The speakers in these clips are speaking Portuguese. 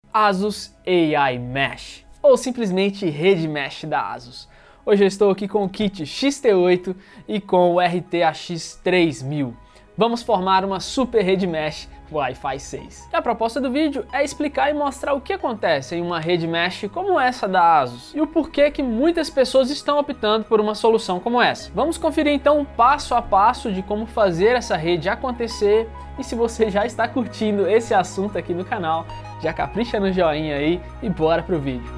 ASUS AI Mesh, ou simplesmente Rede Mesh da ASUS. Hoje eu estou aqui com o kit XT8 e com o RTX 3000. Vamos formar uma super rede mesh Wi-Fi 6. E a proposta do vídeo é explicar e mostrar o que acontece em uma rede mesh como essa da ASUS e o porquê que muitas pessoas estão optando por uma solução como essa. Vamos conferir então passo a passo de como fazer essa rede acontecer, e se você já está curtindo esse assunto aqui no canal, já capricha no joinha aí e bora pro vídeo.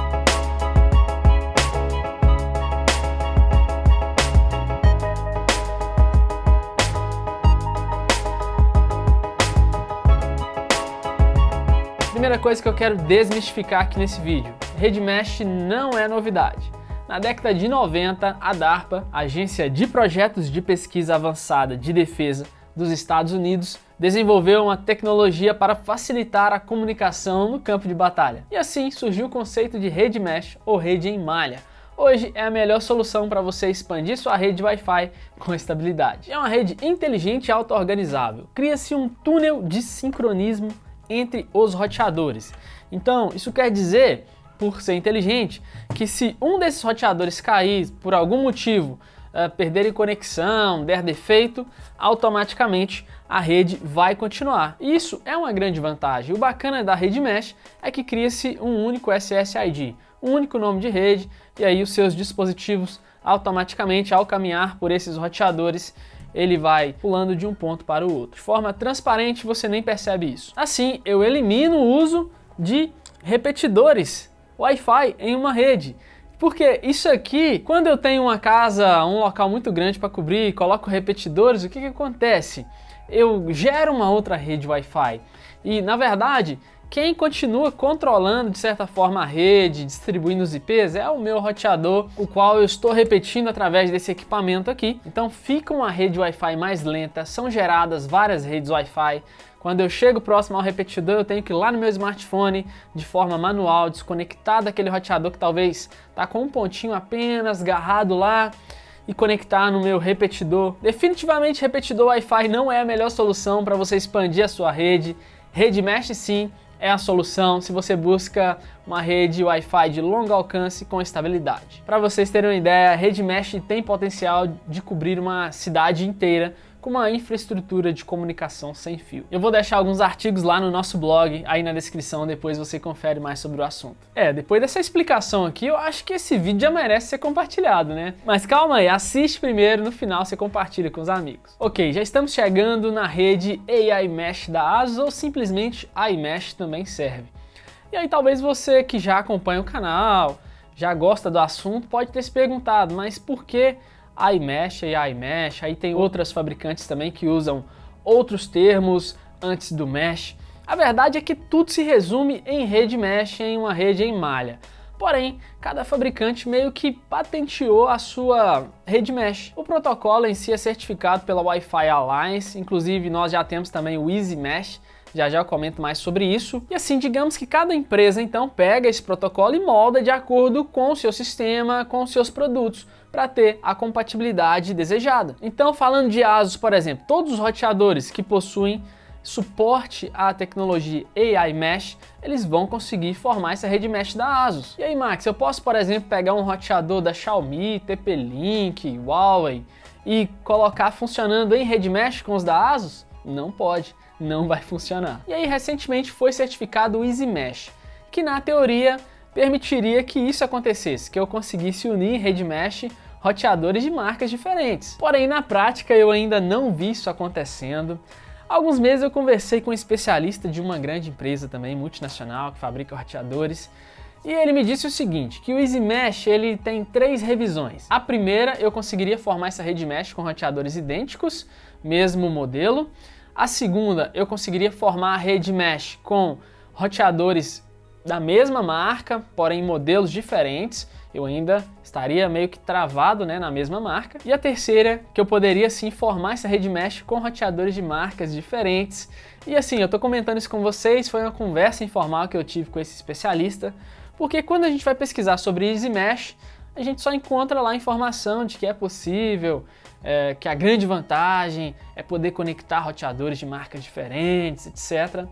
Primeira coisa que eu quero desmistificar aqui nesse vídeo: rede mesh não é novidade. Na década de 90, a DARPA, Agência de Projetos de Pesquisa Avançada de Defesa dos Estados Unidos, desenvolveu uma tecnologia para facilitar a comunicação no campo de batalha. E assim surgiu o conceito de rede mesh ou rede em malha. Hoje é a melhor solução para você expandir sua rede Wi-Fi com estabilidade. É uma rede inteligente e auto-organizável. Cria-se um túnel de sincronismo entre os roteadores. Então, isso quer dizer, por ser inteligente, que se um desses roteadores cair por algum motivo, perderem conexão, der defeito, automaticamente a rede vai continuar. Isso é uma grande vantagem. O bacana da rede mesh é que cria-se um único SSID, um único nome de rede, e aí os seus dispositivos automaticamente, ao caminhar por esses roteadores, ele vai pulando de um ponto para o outro. De forma transparente, você nem percebe isso. Assim, eu elimino o uso de repetidores Wi-Fi em uma rede. Porque isso aqui, quando eu tenho uma casa, um local muito grande para cobrir, coloco repetidores, o que acontece? Eu gero uma outra rede Wi-Fi. E, na verdade, quem continua controlando, de certa forma, a rede, distribuindo os IPs, é o meu roteador, o qual eu estou repetindo através desse equipamento aqui. Então fica uma rede Wi-Fi mais lenta, são geradas várias redes Wi-Fi. Quando eu chego próximo ao repetidor, eu tenho que ir lá no meu smartphone, de forma manual, desconectar daquele roteador que talvez está com um pontinho apenas agarrado lá, e conectar no meu repetidor. Definitivamente, repetidor Wi-Fi não é a melhor solução para você expandir a sua rede. Rede mesh, sim, é a solução se você busca uma rede Wi-Fi de longo alcance com estabilidade. Para vocês terem uma ideia, a rede mesh tem potencial de cobrir uma cidade inteira com uma infraestrutura de comunicação sem fio. Eu vou deixar alguns artigos lá no nosso blog, aí na descrição, depois você confere mais sobre o assunto. Depois dessa explicação aqui, eu acho que esse vídeo já merece ser compartilhado, né? Mas calma aí, assiste primeiro, no final você compartilha com os amigos. Ok, já estamos chegando na rede AI Mesh da ASUS, ou simplesmente iMesh também serve. E aí talvez você que já acompanha o canal, já gosta do assunto, pode ter se perguntado, mas por que iMesh e iMesh? Aí tem outras fabricantes também que usam outros termos antes do mesh. A verdade é que tudo se resume em rede mesh, em uma rede em malha. Porém, cada fabricante meio que patenteou a sua rede mesh. O protocolo em si é certificado pela Wi-Fi Alliance, inclusive nós já temos também o Easy Mesh. Já eu comento mais sobre isso. E assim, digamos que cada empresa então pega esse protocolo e molda de acordo com o seu sistema, com os seus produtos, para ter a compatibilidade desejada. Então, falando de ASUS, por exemplo, todos os roteadores que possuem suporte à tecnologia AI Mesh, eles vão conseguir formar essa rede mesh da ASUS. E aí, Max, eu posso, por exemplo, pegar um roteador da Xiaomi, TP-Link, Huawei e colocar funcionando em rede mesh com os da ASUS? Não pode. Não vai funcionar. E aí, recentemente foi certificado o Easy Mesh, que na teoria permitiria que isso acontecesse, que eu conseguisse unir em rede mesh roteadores de marcas diferentes. Porém, na prática, eu ainda não vi isso acontecendo. Há alguns meses eu conversei com um especialista de uma grande empresa também, multinacional, que fabrica roteadores, e ele me disse o seguinte, que o Easy Mesh ele tem 3 revisões. A primeira, eu conseguiria formar essa rede mesh com roteadores idênticos, mesmo modelo. A segunda, eu conseguiria formar a rede mesh com roteadores da mesma marca, porém modelos diferentes. Eu ainda estaria meio que travado, né, na mesma marca. E a terceira, que eu poderia sim formar essa rede mesh com roteadores de marcas diferentes. E assim, eu tô comentando isso com vocês, foi uma conversa informal que eu tive com esse especialista, porque quando a gente vai pesquisar sobre Easy Mesh, a gente só encontra lá a informação de que é possível, que a grande vantagem é poder conectar roteadores de marcas diferentes, etc.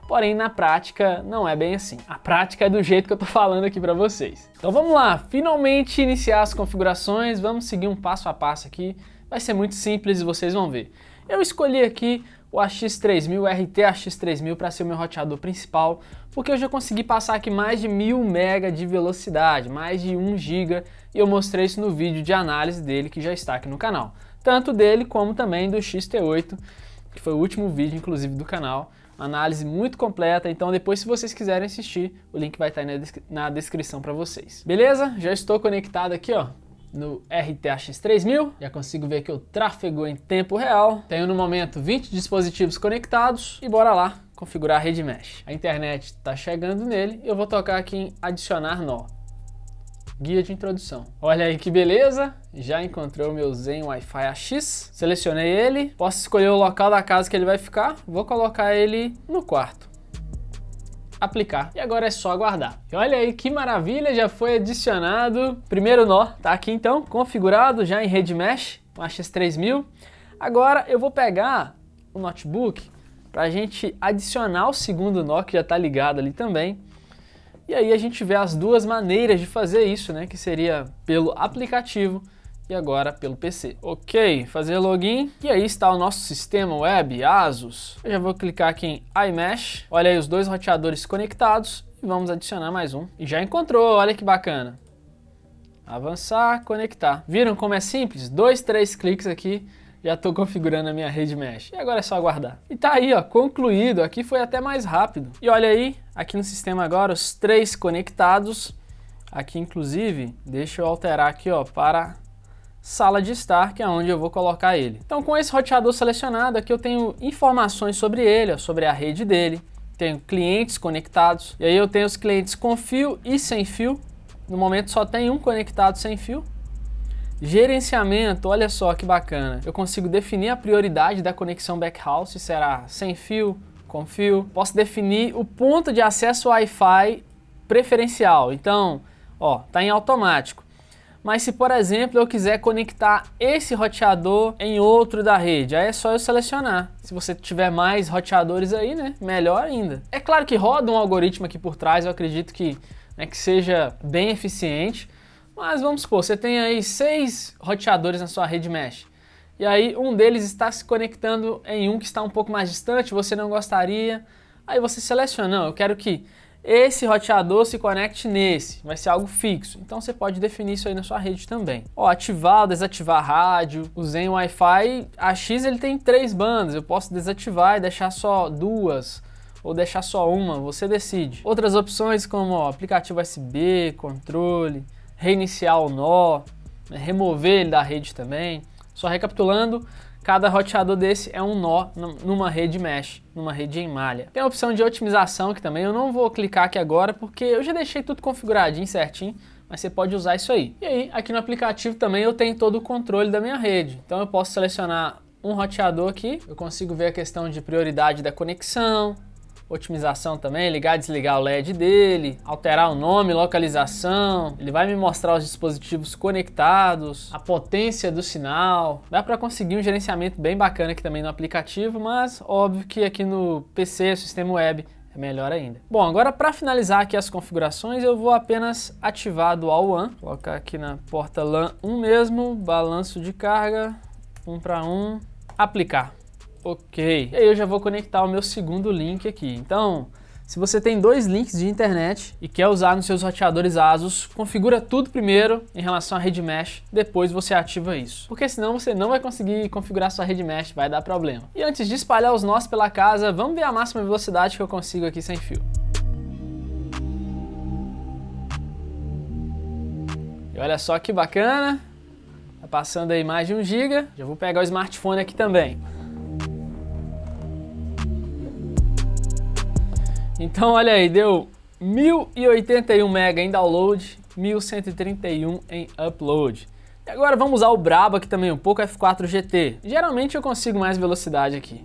Porém, na prática, não é bem assim. A prática é do jeito que eu tô falando aqui para vocês. Então vamos lá, finalmente iniciar as configurações, vamos seguir um passo a passo aqui. Vai ser muito simples e vocês vão ver. Eu escolhi aqui o AX3000, o RT AX3000 para ser o meu roteador principal, porque eu já consegui passar aqui mais de 1000 MB de velocidade, mais de 1 GB, e eu mostrei isso no vídeo de análise dele que já está aqui no canal. Tanto dele como também do XT8, que foi o último vídeo inclusive do canal. Uma análise muito completa, então depois se vocês quiserem assistir, o link vai estar aí na descrição para vocês. Beleza? Já estou conectado aqui, ó, no RTX3000, já consigo ver que o trafegou em tempo real. Tenho no momento 20 dispositivos conectados e bora lá configurar a rede mesh. A internet está chegando nele e eu vou tocar aqui em adicionar nó. Guia de introdução. Olha aí que beleza, já encontrei o meu Zen Wi-Fi AX, selecionei ele, posso escolher o local da casa que ele vai ficar, vou colocar ele no quarto. Aplicar. E agora é só aguardar. E olha aí que maravilha, já foi adicionado. Primeiro nó tá aqui então, configurado já em rede mesh, o AX3000. Agora eu vou pegar o notebook para a gente adicionar o segundo nó que já tá ligado ali também. E aí a gente vê as duas maneiras de fazer isso, né? Que seria pelo aplicativo e agora pelo PC. Ok, fazer login. E aí está o nosso sistema web ASUS. Eu já vou clicar aqui em iMesh. Olha aí os dois roteadores conectados. E vamos adicionar mais um. E já encontrou, olha que bacana. Avançar, conectar. Viram como é simples? 2, 3 cliques aqui. Já estou configurando a minha rede mesh. E agora é só aguardar. E tá aí, ó, concluído. Aqui foi até mais rápido. E olha aí, aqui no sistema agora, os 3 conectados. Aqui, inclusive, deixa eu alterar aqui, ó, para sala de estar, que é onde eu vou colocar ele. Então, com esse roteador selecionado, aqui eu tenho informações sobre ele, ó, sobre a rede dele. Tenho clientes conectados. E aí eu tenho os clientes com fio e sem fio. No momento só tem um conectado sem fio. Gerenciamento, olha só que bacana. Eu consigo definir a prioridade da conexão backhouse, se será sem fio, com fio. Posso definir o ponto de acesso Wi-Fi preferencial. Então, ó, tá em automático. Mas se, por exemplo, eu quiser conectar esse roteador em outro da rede, aí é só eu selecionar. Se você tiver mais roteadores aí, né, melhor ainda. É claro que roda um algoritmo aqui por trás, eu acredito que, né, que seja bem eficiente. Mas vamos supor, você tem aí 6 roteadores na sua rede mesh. E aí um deles está se conectando em um que está um pouco mais distante, você não gostaria. Aí você seleciona, não, eu quero que esse roteador se conecte nesse, vai ser algo fixo. Então você pode definir isso aí na sua rede também. Ó, ativar ou desativar rádio. O Zen Wi-Fi AX ele tem 3 bandas, eu posso desativar e deixar só 2 ou deixar só uma, você decide. Outras opções como ó, aplicativo USB, controle, reiniciar o nó, né, remover ele da rede também. Só recapitulando, cada roteador desse é um nó numa rede mesh, numa rede em malha. Tem a opção de otimização que também eu não vou clicar aqui agora porque eu já deixei tudo configuradinho certinho, mas você pode usar isso aí. E aí, aqui no aplicativo também eu tenho todo o controle da minha rede. Então eu posso selecionar um roteador aqui, eu consigo ver a questão de prioridade da conexão, otimização também, ligar e desligar o LED dele, alterar o nome, localização, ele vai me mostrar os dispositivos conectados, a potência do sinal. Dá para conseguir um gerenciamento bem bacana aqui também no aplicativo, mas óbvio que aqui no PC, sistema web, é melhor ainda. Bom, agora para finalizar aqui as configurações, eu vou apenas ativar Dual WAN, colocar aqui na porta LAN 1 mesmo, balanço de carga, 1 para 1, aplicar. Ok, e aí eu já vou conectar o meu segundo link aqui. Então, se você tem 2 links de internet e quer usar nos seus roteadores ASUS, configura tudo primeiro em relação à rede mesh, depois você ativa isso. Porque senão você não vai conseguir configurar sua rede mesh, vai dar problema. E antes de espalhar os nós pela casa, vamos ver a máxima velocidade que eu consigo aqui sem fio. E olha só que bacana, tá passando aí mais de 1 GB. Já vou pegar o smartphone aqui também. Então olha aí, deu 1081 MB em download, 1131 em upload. E agora vamos usar o brabo aqui também um pouco, F4 GT. Geralmente eu consigo mais velocidade aqui.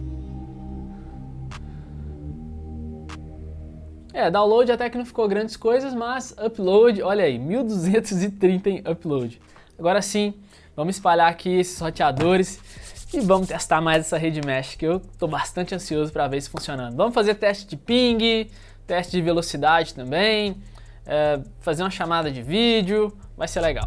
Download até que não ficou grandes coisas, mas upload, olha aí, 1230 em upload. Agora sim, vamos espalhar aqui esses roteadores E vamos testar mais essa rede mesh, que eu tô bastante ansioso para ver isso funcionando. Vamos fazer teste de ping, teste de velocidade também, fazer uma chamada de vídeo, vai ser legal.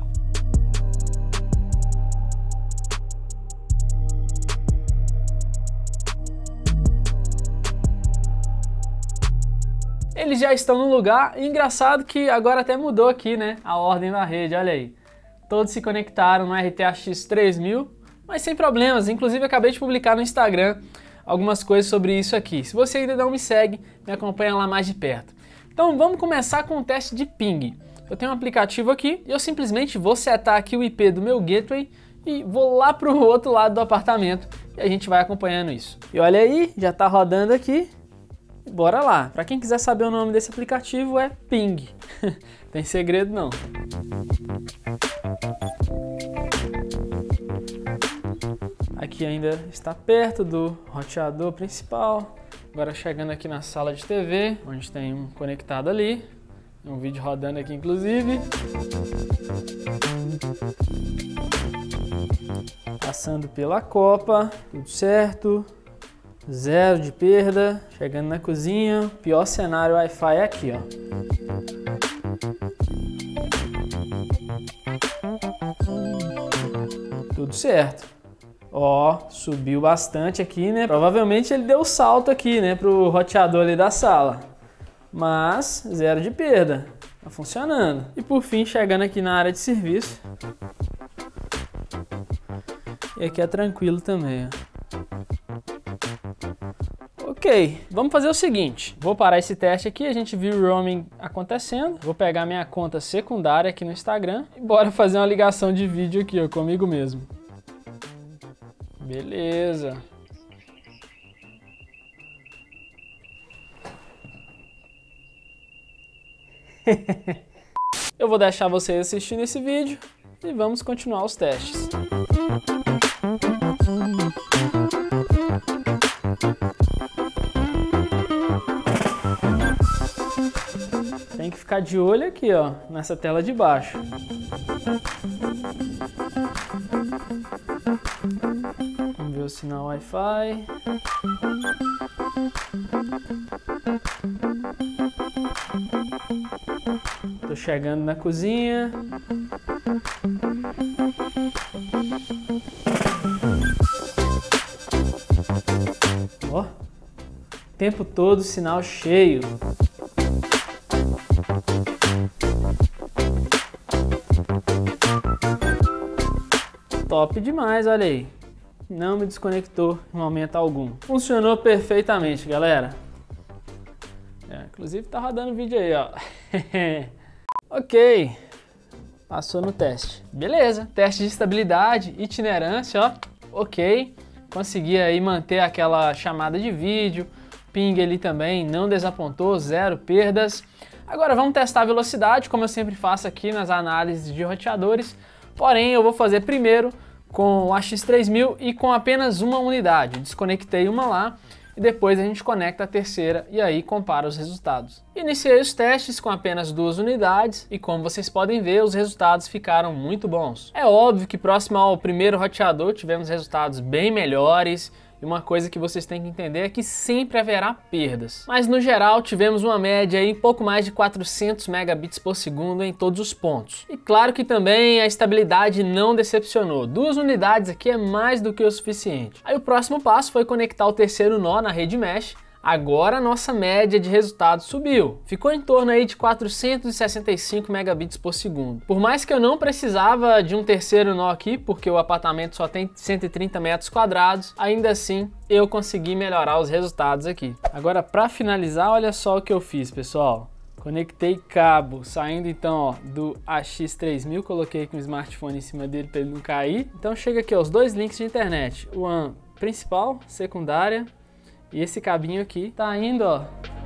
Eles já estão no lugar, e engraçado que agora até mudou aqui, né, a ordem da rede, olha aí. Todos se conectaram no RTX 3000, mas sem problemas, inclusive acabei de publicar no Instagram algumas coisas sobre isso aqui. Se você ainda não me segue, me acompanha lá mais de perto. Então vamos começar com o teste de ping. Eu tenho um aplicativo aqui e eu simplesmente vou setar aqui o IP do meu gateway e vou lá para o outro lado do apartamento e a gente vai acompanhando isso. E olha aí, já está rodando aqui. Bora lá. Para quem quiser saber o nome desse aplicativo é Ping. Tem segredo não. Aqui ainda está perto do roteador principal. Agora chegando aqui na sala de TV, onde tem um conectado ali. Tem um vídeo rodando aqui inclusive. Passando pela copa, tudo certo. Zero de perda. Chegando na cozinha. Pior cenário Wi-Fi é aqui, ó. Tudo certo. Ó, subiu bastante aqui, né? Provavelmente ele deu salto aqui, né, pro roteador ali da sala. Mas zero de perda. Tá funcionando. E por fim, chegando aqui na área de serviço. E aqui é tranquilo também, ó. Ok, vamos fazer o seguinte, vou parar esse teste aqui, a gente viu o roaming acontecendo, vou pegar minha conta secundária aqui no Instagram e bora fazer uma ligação de vídeo aqui, ó, comigo mesmo. Beleza. Eu vou deixar vocês assistindo esse vídeo e vamos continuar os testes. Tem que ficar de olho aqui, ó, nessa tela de baixo. Vamos ver o sinal Wi-Fi. Tô chegando na cozinha. Ó, o tempo todo sinal cheio. Top demais, olha aí. Não me desconectou em momento algum. Funcionou perfeitamente, galera. Inclusive tá rodando o vídeo aí, ó. Ok. Passou no teste. Beleza. Teste de estabilidade, itinerância, ó. Ok. Consegui aí manter aquela chamada de vídeo. Ping ali também não desapontou, zero perdas. Agora vamos testar a velocidade, como eu sempre faço aqui nas análises de roteadores. Porém, eu vou fazer primeiro com o AX3000 e com apenas uma unidade. Desconectei uma lá e depois a gente conecta a terceira e aí compara os resultados. Iniciei os testes com apenas 2 unidades e como vocês podem ver, os resultados ficaram muito bons. É óbvio que próximo ao primeiro roteador tivemos resultados bem melhores. E uma coisa que vocês têm que entender é que sempre haverá perdas. Mas no geral tivemos uma média aí pouco mais de 400 megabits por segundo em todos os pontos. E claro que também a estabilidade não decepcionou. 2 unidades aqui é mais do que o suficiente. Aí o próximo passo foi conectar o terceiro nó na rede mesh. Agora a nossa média de resultados subiu. Ficou em torno aí de 465 megabits por segundo. Por mais que eu não precisava de um terceiro nó aqui, porque o apartamento só tem 130 metros quadrados, ainda assim eu consegui melhorar os resultados aqui. Agora para finalizar, olha só o que eu fiz, pessoal. Conectei cabo, saindo então ó, do AX3000, coloquei aqui um smartphone em cima dele para ele não cair. Então chega aqui ó, os 2 links de internet, o WAN principal, secundária, e esse cabinho aqui tá indo, ó,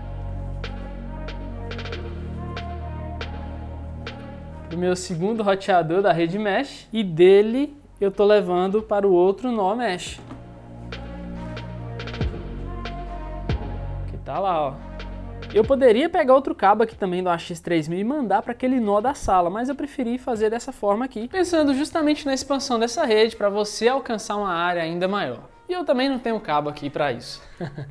pro meu segundo roteador da rede mesh e dele eu tô levando para o outro nó mesh. Que tá lá, ó. Eu poderia pegar outro cabo aqui também do AX3000 e mandar para aquele nó da sala, mas eu preferi fazer dessa forma aqui, pensando justamente na expansão dessa rede para você alcançar uma área ainda maior. E eu também não tenho cabo aqui para isso.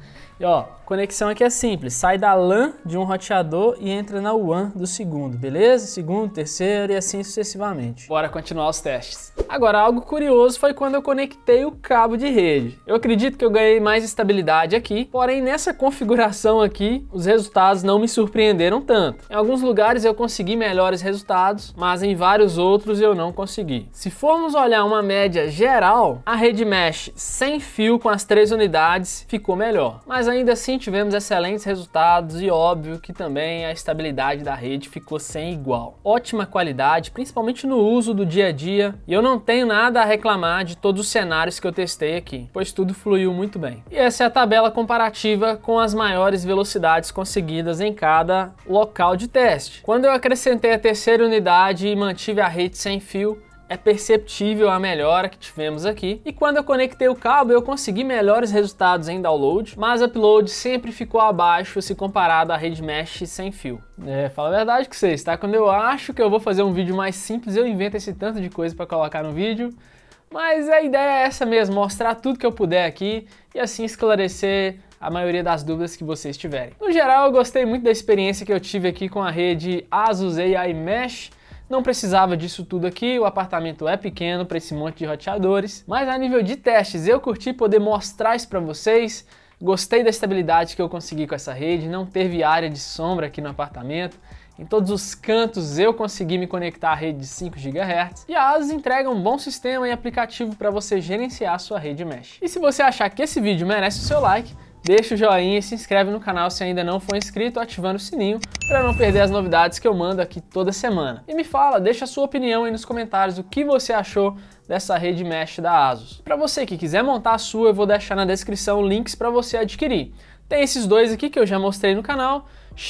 E ó, conexão aqui é simples, sai da LAN de um roteador e entra na WAN do segundo, beleza? Segundo, terceiro e assim sucessivamente. Bora continuar os testes. Agora, algo curioso foi quando eu conectei o cabo de rede. Eu acredito que eu ganhei mais estabilidade aqui, porém nessa configuração aqui, os resultados não me surpreenderam tanto. Em alguns lugares eu consegui melhores resultados, mas em vários outros eu não consegui. Se formos olhar uma média geral, a rede mesh sem fio com as 3 unidades ficou melhor. Mas ainda assim tivemos excelentes resultados e óbvio que também a estabilidade da rede ficou sem igual. Ótima qualidade, principalmente no uso do dia a dia, e eu não tenho nada a reclamar de todos os cenários que eu testei aqui, pois tudo fluiu muito bem. E essa é a tabela comparativa com as maiores velocidades conseguidas em cada local de teste. Quando eu acrescentei a 3ª unidade e mantive a rede sem fio, é perceptível a melhora que tivemos aqui. E quando eu conectei o cabo, eu consegui melhores resultados em download, mas upload sempre ficou abaixo se comparado à rede mesh sem fio. Fala a verdade com vocês, tá? Quando eu acho que eu vou fazer um vídeo mais simples, eu invento esse tanto de coisa para colocar no vídeo. Mas a ideia é essa mesmo, mostrar tudo que eu puder aqui e assim esclarecer a maioria das dúvidas que vocês tiverem. No geral, eu gostei muito da experiência que eu tive aqui com a rede Asus AI Mesh. Não precisava disso tudo aqui, o apartamento é pequeno para esse monte de roteadores, mas a nível de testes eu curti poder mostrar isso para vocês. Gostei da estabilidade que eu consegui com essa rede, não teve área de sombra aqui no apartamento. Em todos os cantos eu consegui me conectar à rede de 5 GHz. E a Asus entrega um bom sistema e aplicativo para você gerenciar a sua rede mesh. E se você achar que esse vídeo merece o seu like, deixa o joinha e se inscreve no canal se ainda não for inscrito, ativando o sininho para não perder as novidades que eu mando aqui toda semana. E me fala, deixa a sua opinião aí nos comentários o que você achou dessa rede mesh da Asus. Para você que quiser montar a sua, eu vou deixar na descrição links para você adquirir. Tem esses dois aqui que eu já mostrei no canal,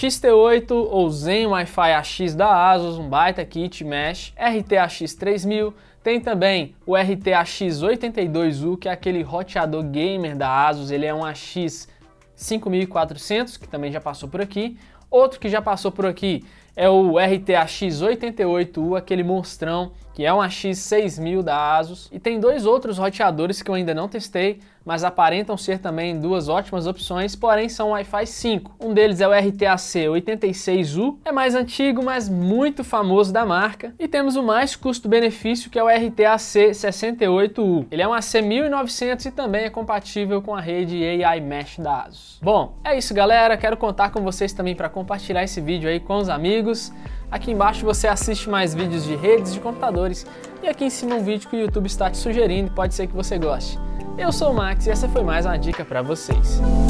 XT8 ou Zen Wi-Fi AX da Asus, um baita kit mesh, RTAX3000, tem também o RTAX82U, que é aquele roteador gamer da Asus, ele é um AX5400, que também já passou por aqui. Outro que já passou por aqui é o RTAX88U, aquele monstrão, que é um AX6000 da Asus. E tem 2 outros roteadores que eu ainda não testei, mas aparentam ser também 2 ótimas opções, porém são Wi-Fi 5. Um deles é o RTAC86U, é mais antigo, mas muito famoso da marca. E temos o mais custo-benefício, que é o RTAC68U. Ele é um AC1900 e também é compatível com a rede AI Mesh da Asus. Bom, é isso galera, quero contar com vocês também para compartilhar esse vídeo aí com os amigos. Aqui embaixo você assiste mais vídeos de redes de computadores e aqui em cima um vídeo que o YouTube está te sugerindo, pode ser que você goste. Eu sou o Max e essa foi mais uma dica para vocês.